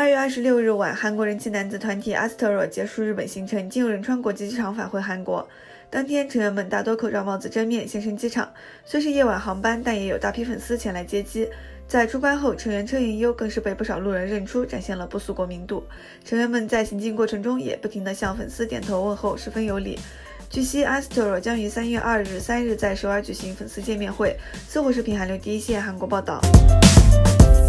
2月26日晚，韩国人气男子团体 Astro 结束日本行程，经由仁川国际机场返回韩国。当天，成员们大多口罩、帽子遮面现身机场。虽是夜晚航班，但也有大批粉丝前来接机。在出关后，成员车银优更是被不少路人认出，展现了不俗国民度。成员们在行进过程中也不停地向粉丝点头问候，十分有礼。据悉 ，Astro 将于3月2日、3日在首尔举行粉丝见面会，似乎是凭韩流第一线韩国报道。